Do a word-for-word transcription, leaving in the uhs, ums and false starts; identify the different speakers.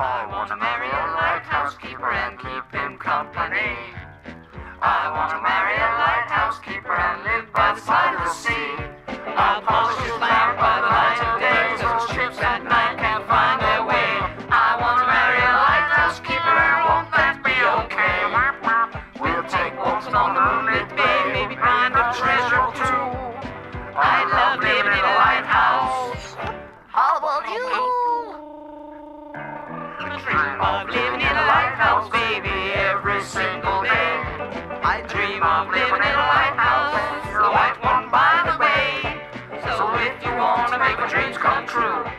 Speaker 1: I want to marry a lighthouse keeper and keep him company. I want to marry a lighthouse keeper and live by the side of the sea. I'll polish his lamp by the light of day, so ships at night can't find their way. I want to marry a lighthouse keeper, and won't that be okay? We'll take walks along the moonlit bay, maybe find a treasure or two. I love living in a lighthouse. How about you? I dream of living in a lighthouse, baby, every single day. I dream of living in a lighthouse, the white one by the bay. So if you want to make your dreams come true,